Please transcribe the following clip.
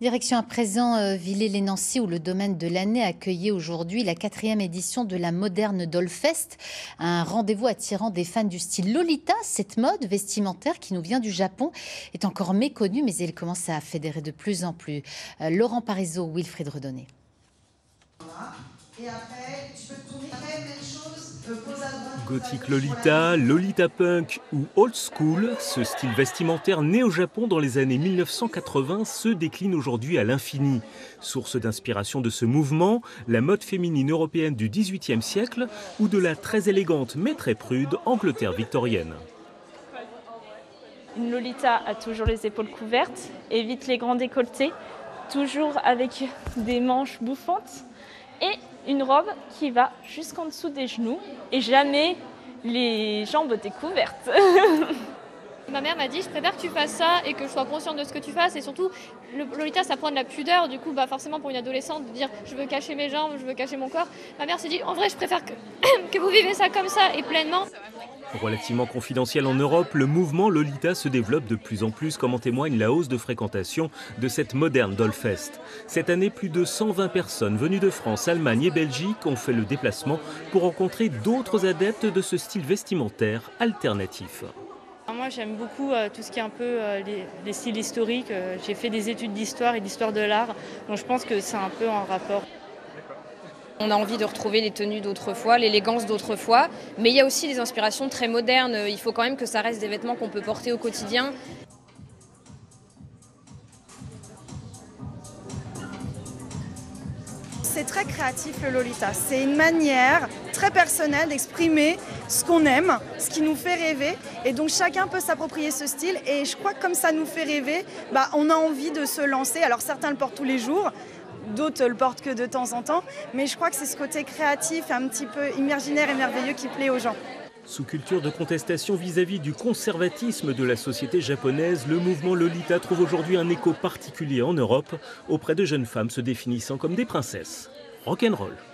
Direction à présent Villers-lès-Nancy où le domaine de l'année accueillait aujourd'hui la 4e édition de la Modern Dollfest. Un rendez-vous attirant des fans du style Lolita. Cette mode vestimentaire qui nous vient du Japon est encore méconnue mais elle commence à fédérer de plus en plus. Laurent Parisot, Wilfried Redonné. Et après, tu peux tourner. Après, même chose, pose à droite. Gothique Lolita, Lolita Punk ou Old School, ce style vestimentaire né au Japon dans les années 1980 se décline aujourd'hui à l'infini. Source d'inspiration de ce mouvement, la mode féminine européenne du XVIIIe siècle ou de la très élégante mais très prude Angleterre victorienne. Une Lolita a toujours les épaules couvertes, évite les grands décolletés, toujours avec des manches bouffantes et une robe qui va jusqu'en dessous des genoux et jamais les jambes découvertes. Ma mère m'a dit je préfère que tu fasses ça et que je sois consciente de ce que tu fasses, et surtout le Lolita ça prend de la pudeur, du coup forcément pour une adolescente de dire je veux cacher mes jambes, je veux cacher mon corps, ma mère s'est dit en vrai je préfère que vous vivez ça comme ça et pleinement. Relativement confidentiel en Europe, le mouvement Lolita se développe de plus en plus, comme en témoigne la hausse de fréquentation de cette Modern Dollfest. Cette année, plus de 120 personnes venues de France, Allemagne et Belgique ont fait le déplacement pour rencontrer d'autres adeptes de ce style vestimentaire alternatif. Moi j'aime beaucoup tout ce qui est un peu les styles historiques. J'ai fait des études d'histoire et d'histoire de l'art, donc je pense que c'est un peu en rapport. On a envie de retrouver les tenues d'autrefois, l'élégance d'autrefois, mais il y a aussi des inspirations très modernes. Il faut quand même que ça reste des vêtements qu'on peut porter au quotidien. C'est très créatif le Lolita. C'est une manière très personnelle d'exprimer ce qu'on aime, ce qui nous fait rêver. Et donc chacun peut s'approprier ce style. Et je crois que comme ça nous fait rêver, on a envie de se lancer. Alors certains le portent tous les jours, d'autres le portent que de temps en temps. Mais je crois que c'est ce côté créatif, un petit peu imaginaire et merveilleux qui plaît aux gens. Sous culture de contestation vis-à-vis du conservatisme de la société japonaise, le mouvement Lolita trouve aujourd'hui un écho particulier en Europe auprès de jeunes femmes se définissant comme des princesses. Rock'n'roll.